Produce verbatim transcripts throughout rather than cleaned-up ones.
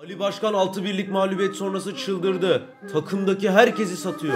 Ali Başkan altı birlik mağlubiyet sonrası çıldırdı. Takımdaki herkesi satıyor.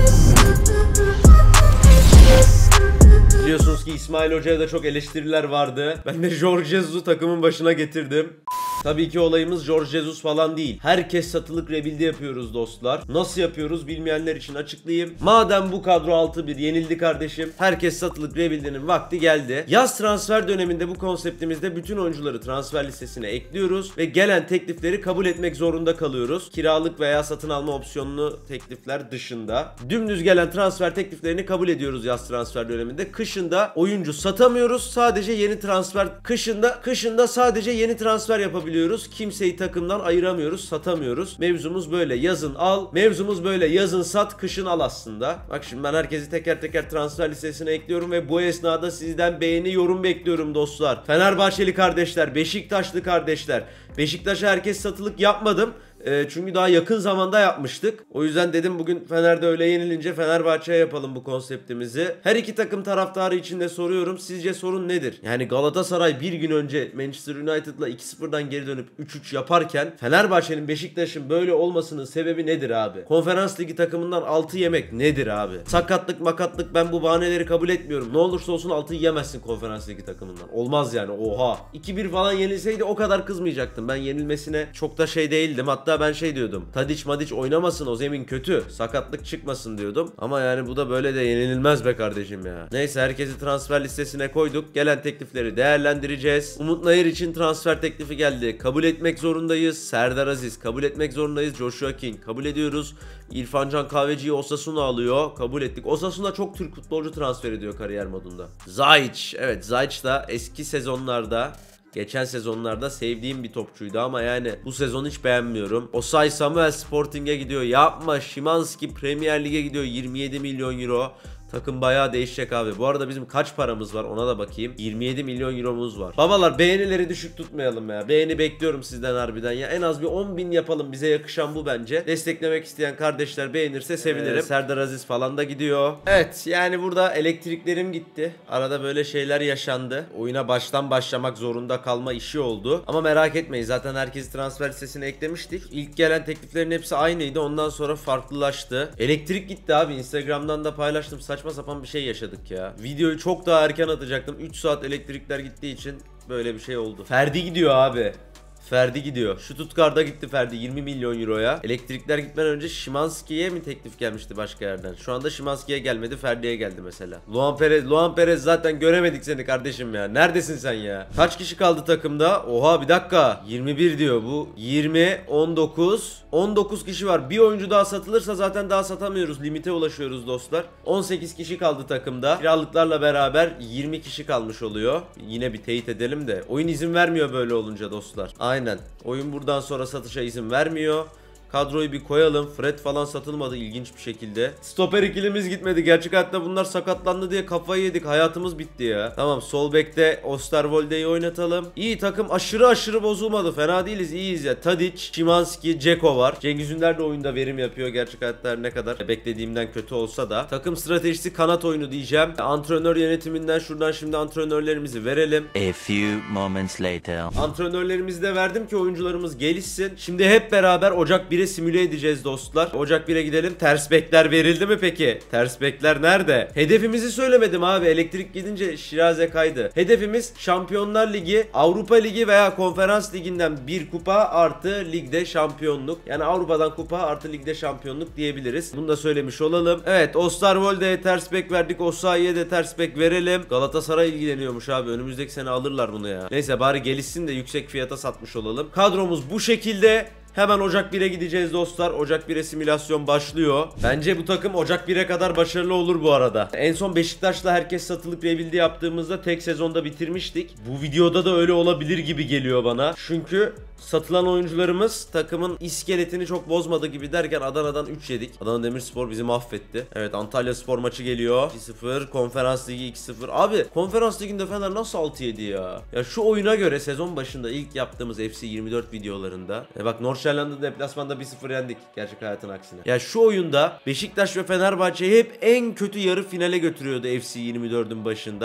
Biliyorsunuz ki İsmail Hoca'ya da çok eleştiriler vardı. Ben de Jorge Jesus'u takımın başına getirdim. Tabii ki olayımız Jorge Jesus falan değil. Herkes satılık rebuild'i yapıyoruz dostlar. Nasıl yapıyoruz bilmeyenler için açıklayayım. Madem bu kadro altı bir yenildi kardeşim. Herkes satılık rebuild'inin vakti geldi. Yaz transfer döneminde bu konseptimizde bütün oyuncuları transfer listesine ekliyoruz. Ve gelen teklifleri kabul etmek zorunda kalıyoruz. Kiralık veya satın alma opsiyonlu teklifler dışında. Dümdüz gelen transfer tekliflerini kabul ediyoruz yaz transfer döneminde. Kışında oyuncu satamıyoruz. Sadece yeni transfer. Kışında, kışında sadece yeni transfer yapabiliyoruz. Kimseyi takımdan ayıramıyoruz, satamıyoruz. Mevzumuz böyle. Yazın al. Mevzumuz böyle. Yazın sat, kışın al aslında. Bak şimdi ben herkesi teker teker transfer listesine ekliyorum ve bu esnada sizden beğeni, yorum bekliyorum dostlar. Fenerbahçeli kardeşler, Beşiktaşlı kardeşler. Beşiktaş'a herkes satılık yapmadım. E, çünkü daha yakın zamanda yapmıştık. O yüzden dedim bugün Fener'de öyle yenilince Fenerbahçe'ye yapalım bu konseptimizi. Her iki takım taraftarı için de soruyorum. Sizce sorun nedir? Yani Galatasaray bir gün önce Manchester United'la iki sıfırdan geri dönüp üç üç yaparken Fenerbahçe'nin, Beşiktaş'ın böyle olmasının sebebi nedir abi? Konferans Ligi takımından altı yemek nedir abi? Sakatlık makatlık, ben bu bahaneleri kabul etmiyorum. Ne olursa olsun altı yiyemezsin Konferans Ligi takımından. Olmaz yani, oha. iki bir falan yenilseydi o kadar kızmayacaktım. Ben yenilmesine çok da şey değildim. Hatta ben şey diyordum. Tadiç Madiç oynamasın, o zemin kötü. Sakatlık çıkmasın diyordum. Ama yani bu da böyle de yenilmez be kardeşim ya. Neyse, herkesi transfer listesine koyduk. Gelen teklifleri değerlendireceğiz. Umut Nayır için transfer teklifi geldi. Kabul etmek zorundayız. Serdar Aziz kabul etmek zorundayız. Joshua King kabul ediyoruz. İrfan Can Kahveci'yi Osasuna alıyor. Kabul ettik. Osasuna çok Türk futbolcu transfer ediyor kariyer modunda. Zayç. Evet, Zayç da eski sezonlarda, geçen sezonlarda sevdiğim bir topçuydu ama yani bu sezon hiç beğenmiyorum. Osay Samuel Sporting'e gidiyor. Yapma. Szymański Premier Lig'e gidiyor. yirmi yedi milyon euro. Takım bayağı değişecek abi. Bu arada bizim kaç paramız var ona da bakayım. yirmi yedi milyon euromuz var. Babalar, beğenileri düşük tutmayalım ya. Beğeni bekliyorum sizden harbiden ya. En az bir on bin yapalım. Bize yakışan bu bence. Desteklemek isteyen kardeşler beğenirse sevinirim. Ee, Serdar Aziz falan da gidiyor. Evet, yani burada elektriklerim gitti. Arada böyle şeyler yaşandı. Oyuna baştan başlamak zorunda kalma işi oldu. Ama merak etmeyin, zaten herkesi transfer listesine eklemiştik. İlk gelen tekliflerin hepsi aynıydı. Ondan sonra farklılaştı. Elektrik gitti abi. Instagram'dan da paylaştım. Saçma sapan bir şey yaşadık ya. Videoyu çok daha erken atacaktım. üç saat elektrikler gittiği için böyle bir şey oldu. Ferdi gidiyor abi. Ferdi gidiyor. Şu Stuttgart'a gitti Ferdi yirmi milyon euroya. Elektrikler gitmeden önce Szymański'ye mi teklif gelmişti başka yerden? Şu anda Szymański'ye gelmedi, Ferdi'ye geldi mesela. Luan Perez, Luan Perez zaten göremedik seni kardeşim ya. Neredesin sen ya? Kaç kişi kaldı takımda? Oha, bir dakika. yirmi bir diyor bu. yirmi, on dokuz. on dokuz kişi var. Bir oyuncu daha satılırsa zaten daha satamıyoruz. Limite ulaşıyoruz dostlar. on sekiz kişi kaldı takımda. Kiralıklarla beraber yirmi kişi kalmış oluyor. Yine bir teyit edelim de. Oyun izin vermiyor böyle olunca dostlar. Aynen. Oyun buradan sonra satışa izin vermiyor. Kadroyu bir koyalım. Fred falan satılmadı ilginç bir şekilde. Stoper ikilimiz gitmedi. Gerçek hayatta bunlar sakatlandı diye kafayı yedik. Hayatımız bitti ya. Tamam, sol bekte Osterwolde'yi oynatalım. İyi, takım aşırı aşırı bozulmadı. Fena değiliz, iyiyiz ya. Tadic, Szymański, Dzeko var. Cengiz Ünder de oyunda verim yapıyor. Gerçek hayatta ne kadar beklediğimden kötü olsa da. Takım stratejisi kanat oyunu diyeceğim. Antrenör yönetiminden şuradan şimdi antrenörlerimizi verelim. A few moments later. Antrenörlerimizi de verdim ki oyuncularımız gelişsin. Şimdi hep beraber Ocak bire simüle edeceğiz dostlar. Ocak bire gidelim. Ters bekler verildi mi peki? Ters bekler nerede? Hedefimizi söylemedim abi. Elektrik gidince şiraze kaydı. Hedefimiz Şampiyonlar Ligi, Avrupa Ligi veya Konferans Ligi'nden bir kupa artı ligde şampiyonluk. Yani Avrupa'dan kupa artı ligde şampiyonluk diyebiliriz. Bunu da söylemiş olalım. Evet, Osterwolde'ye ters bek verdik. Osayi'ye de ters bek verelim. Galatasaray ilgileniyormuş abi. Önümüzdeki sene alırlar bunu ya. Neyse, bari gelişsin de yüksek fiyata satmış olalım. Kadromuz bu şekilde. Hemen Ocak bire gideceğiz dostlar. Ocak bire simülasyon başlıyor. Bence bu takım Ocak bire kadar başarılı olur bu arada. En son Beşiktaş'la herkes satılıp rebuild'i yaptığımızda tek sezonda bitirmiştik. Bu videoda da öyle olabilir gibi geliyor bana. Çünkü satılan oyuncularımız takımın iskeletini çok bozmadı gibi derken Adana'dan üç yedik. Adana Demirspor bizi mahvetti. Evet, Antalya Spor maçı geliyor. iki sıfır. Konferans Ligi iki sıfır. Abi Konferans Ligi'nde Fener nasıl altı yedi ya? Ya şu oyuna göre sezon başında ilk yaptığımız F C yirmi dört videolarında. E bak, Nordsjælland'ı deplasmanda bir sıfır yendik. Gerçek hayatın aksine. Ya şu oyunda Beşiktaş ve Fenerbahçe'yi hep en kötü yarı finale götürüyordu F C yirmi dördün başında.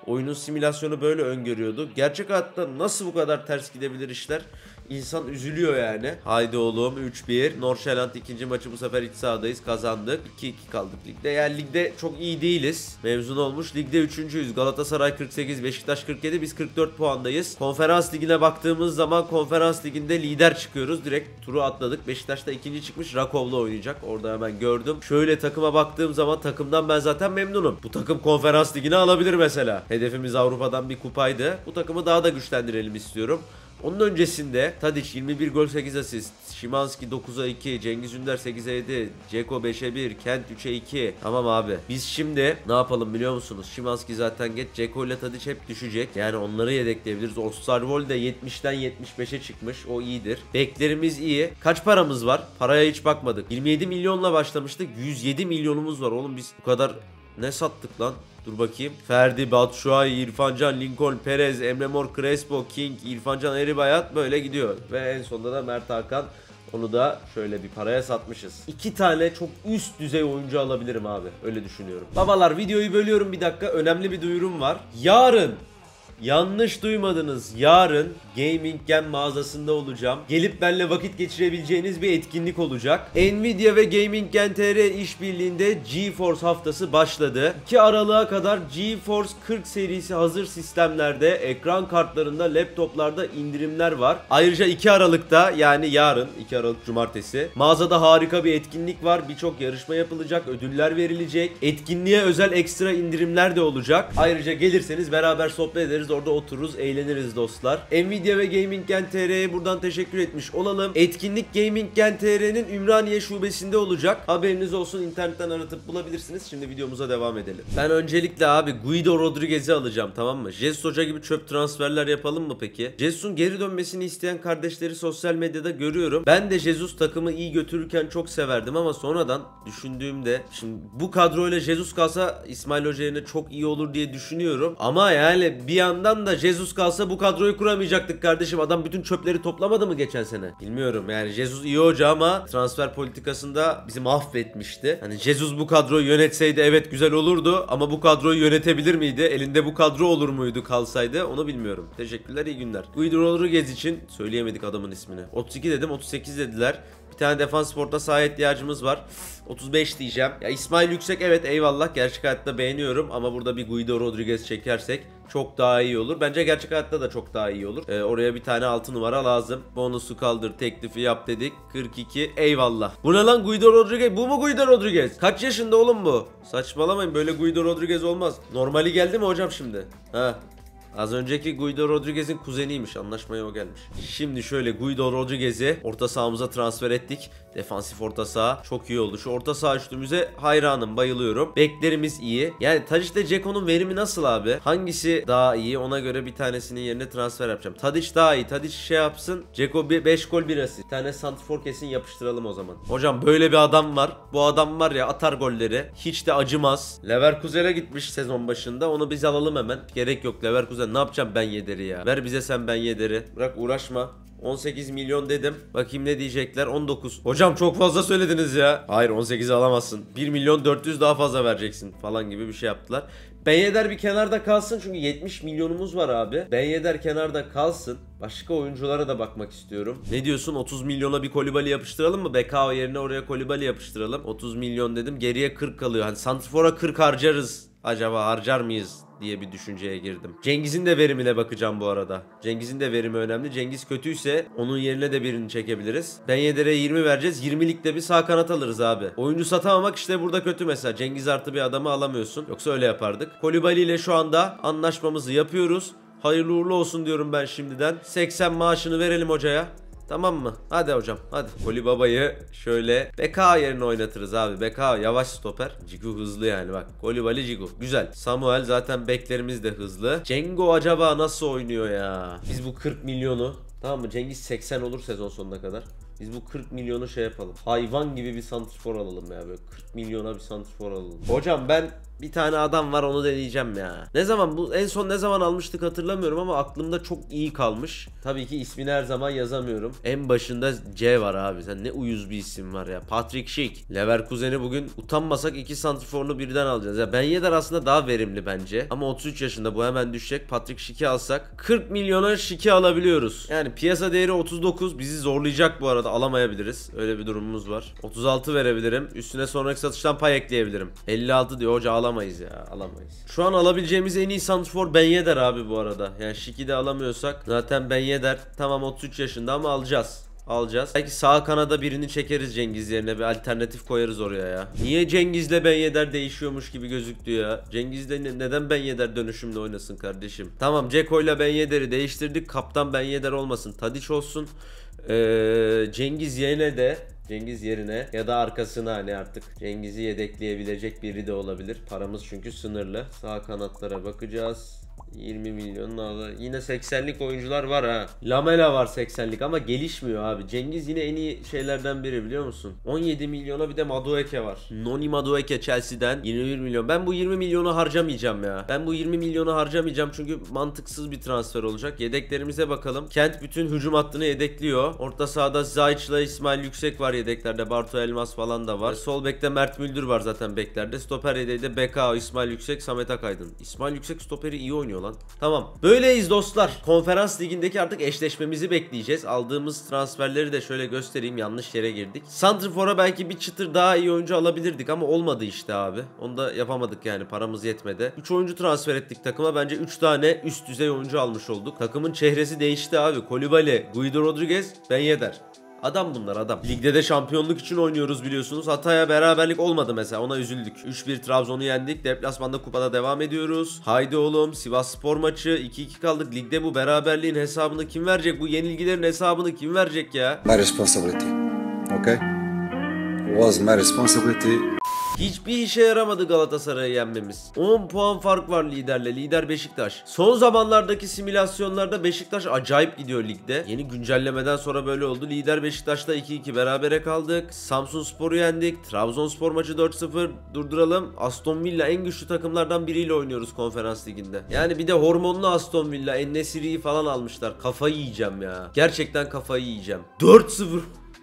Oyunun simülasyonu böyle öngörüyordu. Gerçek hayatta nasıl bu kadar ters gidebilir işler? İnsan üzülüyor yani. Haydi oğlum üç bir. Nordsjælland ikinci maçı bu sefer iç sahadayız. Kazandık. iki iki kaldık ligde. Yani ligde çok iyi değiliz. Mevzun olmuş. Ligde üçüncüyüz. Galatasaray kırk sekiz, Beşiktaş kırk yedi. Biz kırk dört puandayız. Konferans ligine baktığımız zaman konferans liginde lider çıkıyoruz. Direkt turu atladık. Beşiktaş da ikinci çıkmış. Rakov'la oynayacak. Orada hemen gördüm. Şöyle takıma baktığım zaman takımdan ben zaten memnunum. Bu takım konferans ligine alabilir mesela. Hedefimiz Avrupa'dan bir kupaydı. Bu takımı daha da güçlendirelim istiyorum. Onun öncesinde Tadic yirmi bir gol sekiz asist, Szymański dokuza iki, Cengiz Ünder sekize yedi, Dzeko beşe bir, Kent üçe iki. Tamam abi. Biz şimdi ne yapalım biliyor musunuz? Szymański zaten geç, Dzeko ile Tadic hep düşecek. Yani onları yedekleyebiliriz. Osterwold de yetmişten yetmiş beşe çıkmış. O iyidir. Beklerimiz iyi. Kaç paramız var? Paraya hiç bakmadık. yirmi yedi milyonla başlamıştık. yüz yedi milyonumuz var. Oğlum biz bu kadar ne sattık lan? Dur bakayım. Ferdi, Batshuayi, İrfancan, Lincoln, Perez, Emre Mor, Crespo, King, İrfancan, Eribayat böyle gidiyor. Ve en sonunda da Mert Hakan. Onu da şöyle bir paraya satmışız. İki tane çok üst düzey oyuncu alabilirim abi. Öyle düşünüyorum. Babalar videoyu bölüyorum bir dakika. Önemli bir duyurum var. Yarın, yanlış duymadınız, yarın Gaming Gen mağazasında olacağım. Gelip benimle vakit geçirebileceğiniz bir etkinlik olacak. Nvidia ve Gaming Gen T R işbirliğinde GeForce haftası başladı. iki Aralık'a kadar GeForce kırk serisi hazır sistemlerde, ekran kartlarında, laptoplarda indirimler var. Ayrıca iki Aralık'ta, yani yarın iki Aralık Cumartesi, mağazada harika bir etkinlik var. Birçok yarışma yapılacak, ödüller verilecek. Etkinliğe özel ekstra indirimler de olacak. Ayrıca gelirseniz beraber sohbet ederiz. Orada otururuz, eğleniriz dostlar. Nvidia ve Gaming Gen T R'ye buradan teşekkür etmiş olalım. Etkinlik Gaming Gen T R'nin Ümraniye şubesinde olacak. Haberiniz olsun, internetten aratıp bulabilirsiniz. Şimdi videomuza devam edelim. Ben öncelikle abi Guido Rodriguez'i alacağım, tamam mı? Jesus Hoca gibi çöp transferler yapalım mı peki? Jesus'un geri dönmesini isteyen kardeşleri sosyal medyada görüyorum. Ben de Jesus takımı iyi götürürken çok severdim ama sonradan düşündüğümde, şimdi bu kadroyla Jesus kalsa İsmail Hoca yerine çok iyi olur diye düşünüyorum. Ama yani bir yandan da Jesus kalsa bu kadroyu kuramayacaktık kardeşim. Adam bütün çöpleri toplamadı mı geçen sene? Bilmiyorum yani, Jesus iyi hoca ama transfer politikasında bizi mahvetmişti. Hani Jesus bu kadroyu yönetseydi evet güzel olurdu ama bu kadroyu yönetebilir miydi? Elinde bu kadro olur muydu kalsaydı? Onu bilmiyorum. Teşekkürler, iyi günler. Guido Rodriguez için söyleyemedik adamın ismini. otuz iki dedim, otuz sekiz dediler. Bir tane defans porta sahaya ihtiyacımız var. otuz beş diyeceğim. Ya İsmail Yüksek evet eyvallah. Gerçek hayatta beğeniyorum ama burada bir Guido Rodriguez çekersek çok daha iyi olur. Bence gerçek hayatta da çok daha iyi olur. Ee, oraya bir tane altı numara lazım. Bonusu kaldır, teklifi yap dedik. kırk iki eyvallah. Bu ne lan, Guido Rodriguez? Bu mu Guido Rodriguez? Kaç yaşında oğlum bu? Saçmalamayın, böyle Guido Rodriguez olmaz. Normali geldi mi hocam şimdi? Ha. Az önceki Guido Rodriguez'in kuzeniymiş. Anlaşmaya o gelmiş. Şimdi şöyle Guido Rodriguez'i orta sahamıza transfer ettik. Defansif orta saha çok iyi oldu. Şu orta saha üçlümüze hayranım, bayılıyorum. Beklerimiz iyi. Yani Tadic ile Dzeko'nun verimi nasıl abi? Hangisi daha iyi? Ona göre bir tanesinin yerine transfer yapacağım. Tadic daha iyi. Tadic şey yapsın. Dzeko beş gol bir asist. Bir tane santrfor kesin yapıştıralım o zaman. Hocam böyle bir adam var. Bu adam var ya, atar golleri. Hiç de acımaz. Leverkusen'e gitmiş sezon başında. Onu biz alalım hemen. Gerek yok Leverkusen. Ne yapacağım ben Yedder'i ya? Ver bize sen Ben Yedder'i. Bırak uğraşma. on sekiz milyon dedim. Bakayım ne diyecekler. on dokuz. Hocam çok fazla söylediniz ya. Hayır, on sekizi alamazsın. bir milyon dört yüz daha fazla vereceksin falan gibi bir şey yaptılar. Ben Yedder bir kenarda kalsın çünkü yetmiş milyonumuz var abi. Ben Yedder kenarda kalsın. Başka oyunculara da bakmak istiyorum. Ne diyorsun? otuz milyona bir Kolibali yapıştıralım mı? B K O yerine oraya Kolibali yapıştıralım. otuz milyon dedim. Geriye kırk kalıyor. Hani santrfora kırk harcarız. Acaba harcar mıyız diye bir düşünceye girdim. Cengiz'in de verimine bakacağım bu arada. Cengiz'in de verimi önemli. Cengiz kötüyse onun yerine de birini çekebiliriz. Ben Yedder'e yirmi vereceğiz. yirmilikte bir sağ kanat alırız abi. Oyuncu satamamak işte burada kötü mesela. Cengiz artı bir adamı alamıyorsun. Yoksa öyle yapardık. Kolibali ile şu anda anlaşmamızı yapıyoruz. Hayırlı uğurlu olsun diyorum ben şimdiden. seksen maaşını verelim hocaya. Tamam mı? Hadi hocam hadi. Koli Baba'yı şöyle B K yerine oynatırız abi. B K yavaş stoper. Ciku hızlı yani bak. Kolibali Ciku. Güzel. Samuel zaten beklerimiz de hızlı. Cengo acaba nasıl oynuyor ya? Biz bu kırk milyonu, tamam mı? Cengiz seksen olur sezon sonuna kadar. Biz bu kırk milyonu şey yapalım. Hayvan gibi bir santrfor alalım ya, böyle kırk milyona bir santrfor alalım. Hocam ben bir tane adam var, onu deneyeceğim ya. Ne zaman bu en son ne zaman almıştık hatırlamıyorum ama aklımda çok iyi kalmış. Tabii ki ismini her zaman yazamıyorum. En başında C var abi. Sen ne uyuz bir isim var ya. Patrick Schick. Leverkusen'i bugün utanmasak iki santriforunu birden alacağız. Ya Ben Yedder aslında daha verimli bence. Ama otuz üç yaşında, bu hemen düşecek. Patrick Schick'i alsak kırk milyona Schick'i alabiliyoruz. Yani piyasa değeri otuz dokuz. Bizi zorlayacak bu arada. Alamayabiliriz. Öyle bir durumumuz var. otuz altı verebilirim. Üstüne sonraki satıştan pay ekleyebilirim. elli altı diyor hoca, alamayız ya. Alamayız. Şu an alabileceğimiz en iyi santrifor Ben Yedder abi bu arada. Yani Schick'i de alamıyorsak zaten Ben Yedder tamam otuz üç yaşında ama alacağız. Alacağız. Belki sağ kanada birini çekeriz Cengiz yerine, bir alternatif koyarız oraya ya. Niye Cengiz'le Ben Yedder değişiyormuş gibi gözüktü ya? Cengiz'le ne, neden Ben Yedder dönüşümle oynasın kardeşim? Tamam, Ceko'yla Ben Yedder'i değiştirdik. Kaptan Ben Yedder olmasın, Tadiç olsun. Ee, Cengiz yerine de Cengiz yerine ya da arkasına, hani artık Cengiz'i yedekleyebilecek biri de olabilir. Paramız çünkü sınırlı. Sağ kanatlara bakacağız. yirmi milyon daha, yine seksenlik oyuncular var ha. Lamela var seksenlik ama gelişmiyor abi. Cengiz yine en iyi şeylerden biri, biliyor musun? on yedi milyona bir de Madueke var. Noni Madueke Chelsea'den yirmi bir milyon. Ben bu yirmi milyonu harcamayacağım ya. Ben bu yirmi milyonu harcamayacağım çünkü mantıksız bir transfer olacak. Yedeklerimize bakalım. Kent bütün hücum hattını yedekliyor. Orta sahada Zayç'la İsmail Yüksek var yedeklerde. Bartu Elmas falan da var. Sol bekte Mert Müldür var zaten beklerde. Stoper yedeği de B K, İsmail Yüksek, Samet Akaydın. İsmail Yüksek stoperi iyi oynuyor lan. Tamam. Böyleyiz dostlar. Konferans ligindeki artık eşleşmemizi bekleyeceğiz. Aldığımız transferleri de şöyle göstereyim. Yanlış yere girdik. Santrifor'a belki bir çıtır daha iyi oyuncu alabilirdik ama olmadı işte abi. Onu da yapamadık yani, paramız yetmedi. üç oyuncu transfer ettik takıma. Bence üç tane üst düzey oyuncu almış olduk. Takımın çehresi değişti abi. Koulibaly, Guido Rodriguez, Ben Yedder. Adam bunlar adam. Ligde de şampiyonluk için oynuyoruz biliyorsunuz. Hatay'a beraberlik olmadı mesela, ona üzüldük. üç bir Trabzon'u yendik. Deplasmanda kupada devam ediyoruz. Haydi oğlum, Sivasspor maçı iki iki kaldık. Ligde bu beraberliğin hesabını kim verecek? Bu yenilgilerin hesabını kim verecek ya? My responsibility. Okay? Was my responsibility. Hiçbir işe yaramadı Galatasaray'ı yenmemiz. on puan fark var liderle. Lider Beşiktaş. Son zamanlardaki simülasyonlarda Beşiktaş acayip gidiyor ligde. Yeni güncellemeden sonra böyle oldu. Lider Beşiktaş'ta iki iki berabere kaldık. Samsunspor'u yendik. Trabzonspor maçı dört sıfır. Durduralım. Aston Villa en güçlü takımlardan biriyle oynuyoruz konferans liginde. Yani bir de hormonlu Aston Villa. En-Nesyri'yi falan almışlar. Kafayı yiyeceğim ya. Gerçekten kafayı yiyeceğim. dört sıfır.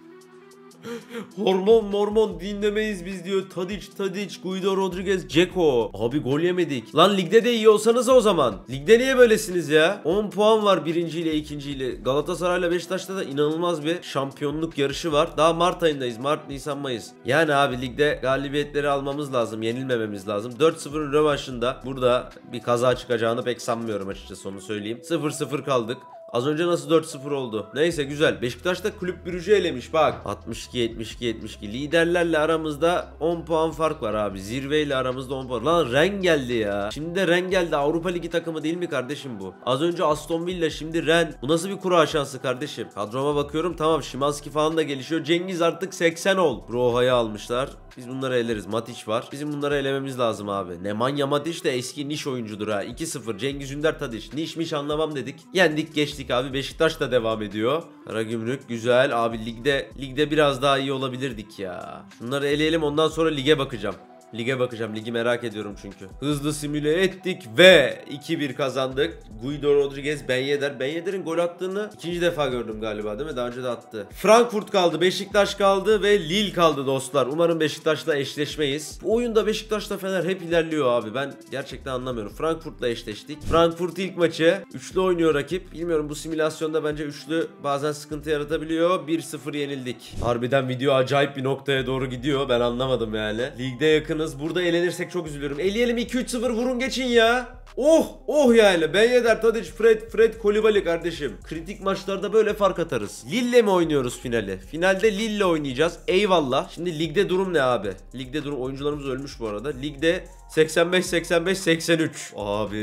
Hormon mormon dinlemeyiz biz diyor. Tadiç Tadiç, Guido Rodriguez, Ceko. Abi gol yemedik. Lan ligde de iyi olsanız o zaman. Ligde niye böylesiniz ya? on puan var birinciyle ikinciyle. Galatasaray'la Beşiktaş'ta da inanılmaz bir şampiyonluk yarışı var. Daha Mart ayındayız. Mart, Nisan, Mayıs. Yani abi ligde galibiyetleri almamız lazım. Yenilmememiz lazım. dört sıfırın rövanşında burada bir kaza çıkacağını pek sanmıyorum açıkçası, onu söyleyeyim. sıfır sıfır kaldık. Az önce nasıl dört sıfır oldu? Neyse güzel. Beşiktaş da Kulüp Brugge'yi elemiş bak. altmış iki yetmiş iki yetmiş iki. Liderlerle aramızda on puan fark var abi. Zirveyle aramızda on puan. Lan Ren geldi ya. Şimdi de Ren geldi. Avrupa Ligi takımı değil mi kardeşim bu? Az önce Aston Villa, şimdi Ren. Bu nasıl bir kura şansı kardeşim? Kadroma bakıyorum, tamam, Szymanski falan da gelişiyor. Cengiz artık seksen ol. Broha'yı almışlar. Biz bunları eleriz. Matic var. Bizim bunları elememiz lazım abi. Nemanja Matic de eski niş oyuncudur ha. iki sıfır. Cengiz Ünder Tadiç. Nişmiş anlamam dedik. Yendik geçtik abi. Beşiktaş da devam ediyor. Karagümrük güzel. Abi ligde ligde biraz daha iyi olabilirdik ya. Şunları eleyelim, ondan sonra lige bakacağım. Lige bakacağım. Ligi merak ediyorum çünkü. Hızlı simüle ettik ve iki bir kazandık. Guido Rodriguez, Ben Yedder. Ben Yedder'in gol attığını ikinci defa gördüm galiba, değil mi? Daha önce de attı. Frankfurt kaldı, Beşiktaş kaldı ve Lille kaldı dostlar. Umarım Beşiktaş'la eşleşmeyiz. Bu oyunda Beşiktaş'la Fener hep ilerliyor abi. Ben gerçekten anlamıyorum. Frankfurt'la eşleştik. Frankfurt ilk maçı. Üçlü oynuyor rakip. Bilmiyorum, bu simülasyonda bence üçlü bazen sıkıntı yaratabiliyor. bir sıfır yenildik. Harbiden video acayip bir noktaya doğru gidiyor. Ben anlamadım yani. Ligde yakın. Burada eğlenirsek çok üzülürüm. Eleyelim, iki üç sıfır vurun geçin ya. Oh oh yani. Ben Yedder, Tadiç, Fred, Fred, Koulibaly kardeşim. Kritik maçlarda böyle fark atarız. Lille mi oynuyoruz finali? Finalde Lille oynayacağız. Eyvallah. Şimdi ligde durum ne abi? Ligde durum, oyuncularımız ölmüş bu arada. Ligde seksen beş seksen beş seksen üç.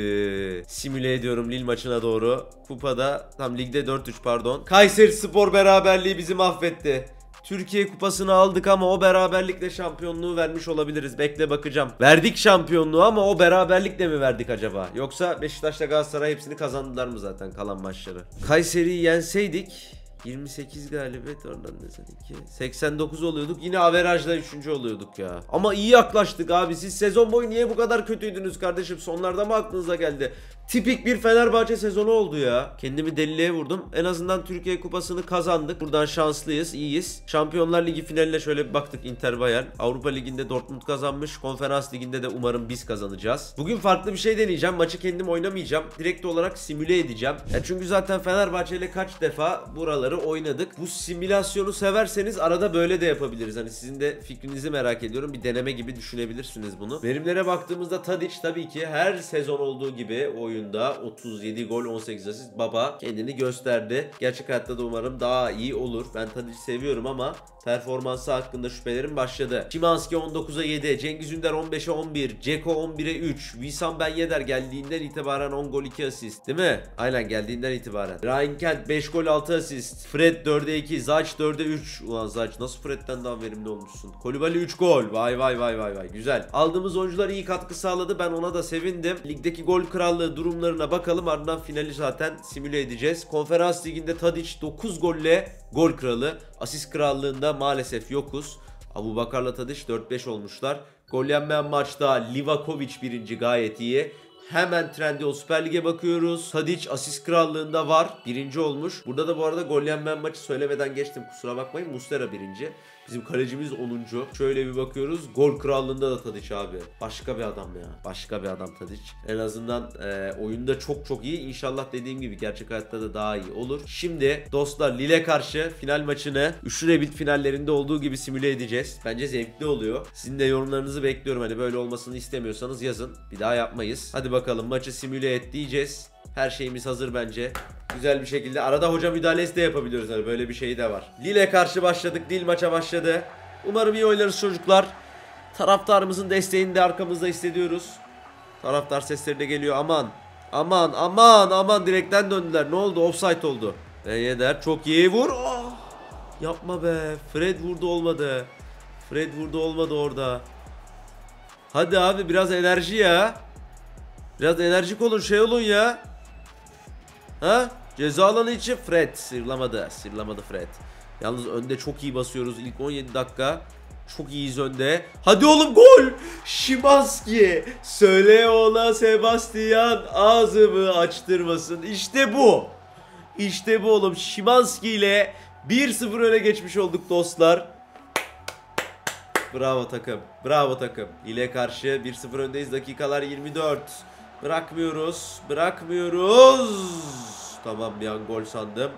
Abi simüle ediyorum Lille maçına doğru. Kupada tam ligde dört üç pardon. Kayserispor beraberliği bizi mahvetti. Türkiye kupasını aldık ama o beraberlikle şampiyonluğu vermiş olabiliriz. Bekle bakacağım. Verdik şampiyonluğu ama o beraberlikle mi verdik acaba? Yoksa Beşiktaş'la Galatasaray hepsini kazandılar mı zaten kalan maçları? Kayseri'yi yenseydik yirmi sekiz galibiyet, oradan ne iki. seksen dokuz oluyorduk. Yine averajla üçüncü oluyorduk ya. Ama iyi yaklaştık abi. Siz sezon boyu niye bu kadar kötüydünüz kardeşim? Sonlarda mı aklınıza geldi? Tipik bir Fenerbahçe sezonu oldu ya. Kendimi deliliğe vurdum. En azından Türkiye Kupası'nı kazandık. Buradan şanslıyız, iyiyiz. Şampiyonlar Ligi finaline şöyle bir baktık, Inter Bayern. Avrupa Ligi'nde Dortmund kazanmış. Konferans Ligi'nde de umarım biz kazanacağız. Bugün farklı bir şey deneyeceğim. Maçı kendim oynamayacağım. Direkt olarak simüle edeceğim. Ya çünkü zaten Fenerbahçe ile kaç defa buraları oynadık. Bu simülasyonu severseniz arada böyle de yapabiliriz. Hani sizin de fikrinizi merak ediyorum. Bir deneme gibi düşünebilirsiniz bunu. Verimlere baktığımızda Tadic tabii ki her sezon olduğu gibi oyun otuz yedi gol, on sekiz asist, baba kendini gösterdi. Gerçek hayatta da umarım daha iyi olur. Ben Tadic'i seviyorum ama performansı hakkında şüphelerim başladı. Szymański on dokuza yedi, Cengiz Ünder on beşe on bir, Dzeko on bire üç, Wissam Ben Yedder geldiğinden itibaren on gol iki asist. Değil mi? Aynen, geldiğinden itibaren. Ryan Kent beş gol altı asist. Fred dörde iki, Zaç dörde üç. Ulan Zaç nasıl Fred'den daha verimli olmuşsun? Koulibaly üç gol. Vay vay vay vay vay. Güzel. Aldığımız oyuncular iyi katkı sağladı. Ben ona da sevindim. Ligdeki gol krallığı durumlarına bakalım. Ardından finali zaten simüle edeceğiz. Konferans Ligi'nde Tadic dokuz golle gol kralı. Asist krallığında maalesef yokuz. Abubakar'la Tadic dört beş olmuşlar. Gol yenmeyen maçta Livakovic birinci, gayet iyi. Hemen Trendyol Süper Lig'e bakıyoruz. Tadic asist krallığında var. Birinci olmuş. Burada da bu arada gol yenmeyen maçı söylemeden geçtim. Kusura bakmayın. Muslera birinci. Bizim kalecimiz onuncu. Şöyle bir bakıyoruz. Gol krallığında da Tadic abi. Başka bir adam ya. Başka bir adam Tadic. En azından e, oyunda çok çok iyi. İnşallah dediğim gibi gerçek hayatta da daha iyi olur. Şimdi dostlar, Lille karşı final maçını üçlü rebuild finallerinde olduğu gibi simüle edeceğiz. Bence zevkli oluyor. Sizin de yorumlarınızı bekliyorum. Hani böyle olmasını istemiyorsanız yazın. Bir daha yapmayız. Hadi bakalım, maçı simüle et diyeceğiz. Her şeyimiz hazır bence. Güzel bir şekilde. Arada hoca müdahalesi de yapabiliyoruz. Yani böyle bir şey de var. Lille karşı başladık. Lille maça başladı. Umarım iyi oynarız çocuklar. Taraftarımızın desteğini de arkamızda hissediyoruz. Taraftar sesleri de geliyor. Aman. Aman aman aman, direkten döndüler. Ne oldu? Offside oldu. Ben Yedder çok iyi vur. Oh! Yapma be. Fred vurdu, olmadı. Fred vurdu, olmadı orada. Hadi abi biraz enerji ya. Biraz enerjik olun, şey olun ya. Ha? Ceza alanı için Fred sırlamadı. Sırlamadı Fred. Yalnız önde çok iyi basıyoruz. İlk on yedi dakika. Çok iyiyiz önde. Hadi oğlum, gol! Szymański. Söyle ona Sebastian ağzımı açtırmasın. İşte bu. İşte bu oğlum. Szymański ile bir sıfır öne geçmiş olduk dostlar. Bravo takım. Bravo takım. Lille karşı bir sıfır öndeyiz. Dakikalar yirmi dört. Bırakmıyoruz. Bırakmıyoruz. Tamam, bir an gol sandım.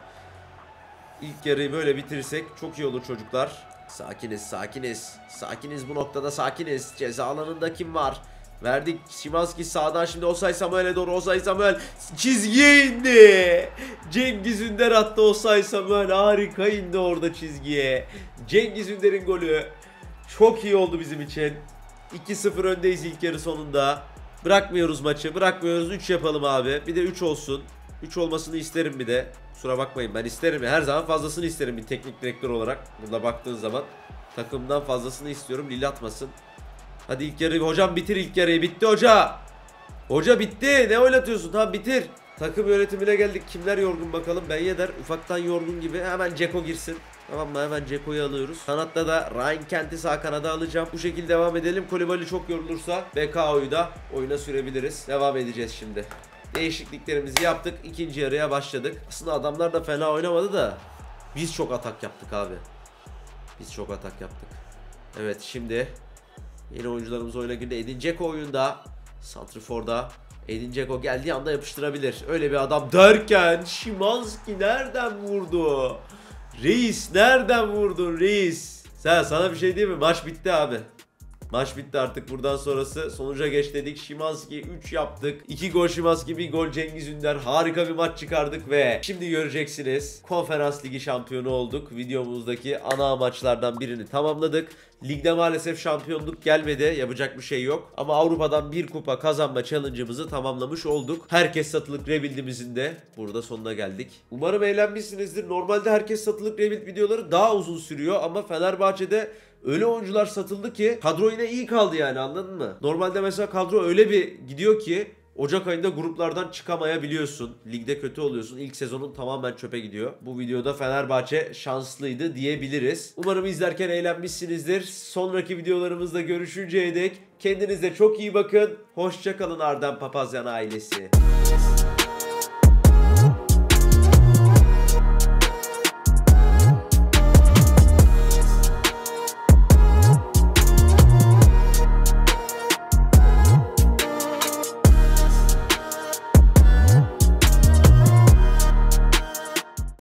İlk yarıyı böyle bitirirsek çok iyi olur çocuklar. Sakiniz, sakiniz. Sakiniz, bu noktada sakiniz. Ceza alanında kim var? Verdik. Szymański sağdan, şimdi Osay Samuel'e doğru. Osay Samuel çizgiye indi. Cengiz Ünder attı. Osay Samuel harika indi orada çizgiye. Cengiz Ünder'in golü. Çok iyi oldu bizim için. iki sıfır öndeyiz ilk yarı sonunda. Bırakmıyoruz maçı. Bırakmıyoruz. üç yapalım abi. Bir de üç olsun. üç olmasını isterim bir de. Kusura bakmayın, ben isterim ya. Her zaman fazlasını isterim bir teknik direktör olarak. Burada baktığın zaman takımdan fazlasını istiyorum. Lille atmasın. Hadi ilk yarı. Hocam bitir ilk yarıyı. Bitti hoca. Hoca bitti. Ne oynatıyorsun? Tamam bitir. Takım yönetimine geldik. Kimler yorgun bakalım. Ben Yedder ufaktan yorgun gibi. Hemen Dzeko girsin. Tamam mı? Hemen Dzeko'yu alıyoruz. Kanatta da Ryan Kent'i sağ kanada alacağım. Bu şekilde devam edelim. Koulibaly çok yorulursa B K O'yu da oyuna sürebiliriz. Devam edeceğiz şimdi. Değişikliklerimizi yaptık. İkinci yarıya başladık. Aslında adamlar da fena oynamadı da biz çok atak yaptık abi. Biz çok atak yaptık. Evet, şimdi yeni oyuncularımız oyuna girdi. Edin Dzeko oyunda. Santrifor'da. Edin Dzeko geldiği anda yapıştırabilir. Öyle bir adam derken Szymański nereden vurdu? Reis nereden vurdun reis? Sen, sana bir şey diyeyim mi? Maç bitti abi. Maç bitti artık, buradan sonrası sonuca geç dedik. Szymański üç yaptık. iki gol Szymański, bir gol Cengiz Ünder. Harika bir maç çıkardık ve şimdi göreceksiniz. Konferans Ligi şampiyonu olduk. Videomuzdaki ana amaçlardan birini tamamladık. Ligde maalesef şampiyonluk gelmedi. Yapacak bir şey yok. Ama Avrupa'dan bir kupa kazanma challenge'ımızı tamamlamış olduk. Herkes satılık rebuild'imizin de burada sonuna geldik. Umarım eğlenmişsinizdir. Normalde herkes satılık rebuild videoları daha uzun sürüyor ama Fenerbahçe'de öyle oyuncular satıldı ki kadro yine iyi kaldı, yani anladın mı? Normalde mesela kadro öyle bir gidiyor ki Ocak ayında gruplardan çıkamayabiliyorsun. Ligde kötü oluyorsun. İlk sezonun tamamen çöpe gidiyor. Bu videoda Fenerbahçe şanslıydı diyebiliriz. Umarım izlerken eğlenmişsinizdir. Sonraki videolarımızda görüşünceye dek kendinize çok iyi bakın. Hoşça kalın Arden Papazyan ailesi.